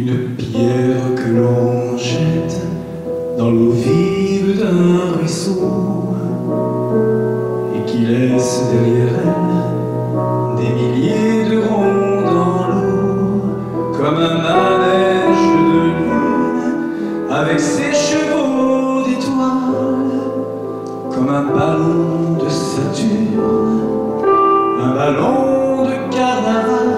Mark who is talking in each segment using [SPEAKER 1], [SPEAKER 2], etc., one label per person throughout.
[SPEAKER 1] Une pierre que l'on jette dans l'eau vive d'un ruisseau et qui laisse derrière elle des milliers de ronds dans l'eau, comme un manège de lune avec ses chevaux d'étoiles, comme un ballon de Saturne, un ballon de carnaval,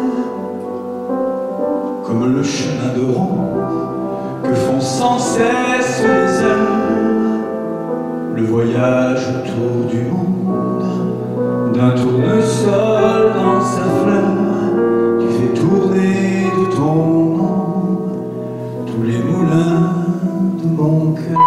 [SPEAKER 1] comme le chemin de ronde que font sans cesse les hommes, le voyage autour du monde d'un tournesol dans sa fleur, qui fait tourner de ton nom tous les moulins de mon cœur.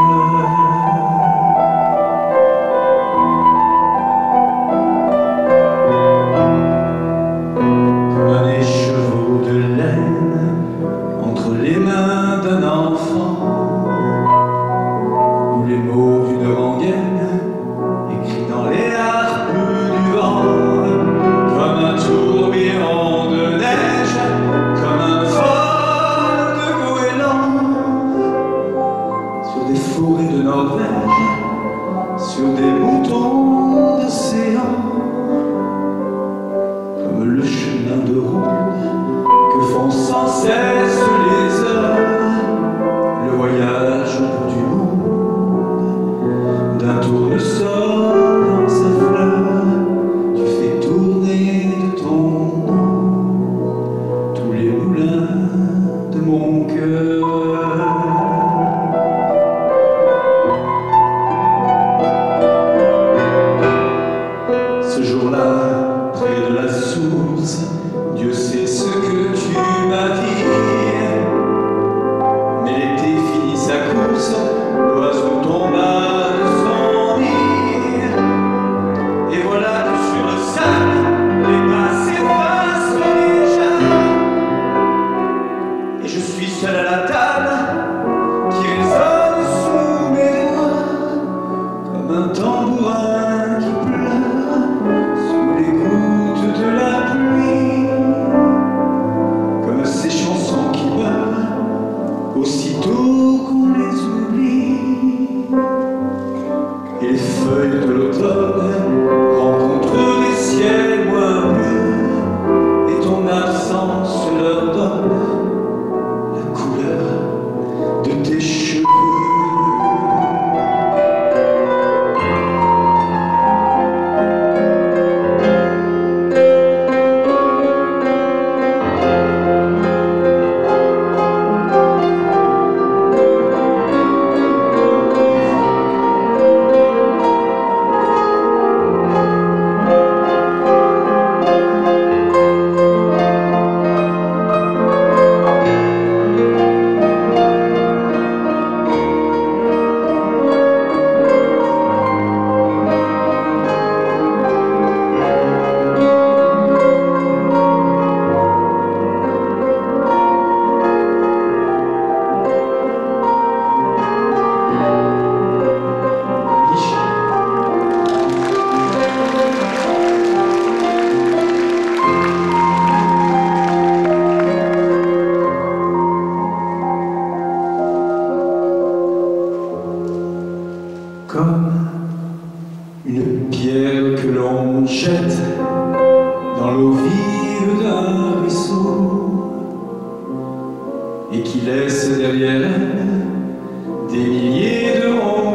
[SPEAKER 1] Les mains d'un enfant, ou les mots d'une rengaine écrits dans les harpes du vent, comme un tourbillon de neige, comme un vol de goéland, sur des forêts de Norvège, sur des moutons d'océan, comme le chemin de ronde que font sans cesse les hommes, le voyage au bout du monde d'un tournesol dans sa fleur, tu fais tourner de ton nom tous les moulins de mon cœur. Ce jour-là, près de la source, Dieu sait ce que tu m'as dit, mais l'été finit sa course, l'oiseau tomba de son nid, et voilà que sur le sable, les pas s'effacent déjà, et je suis seul à la table qui résonne sous mes doigts, comme un tambourin qui pleure sous les gouttes de la pluie, comme ces chansons qui meurent aussitôt qu'on les oublie, et les feuilles de l'automne rencontrent des ciels moins bleus, et ton absence leur donne la couleur de tes cheveux. Comme une pierre que l'on jette dans l'eau vive d'un ruisseau et qui laisse derrière elle des milliers de ronds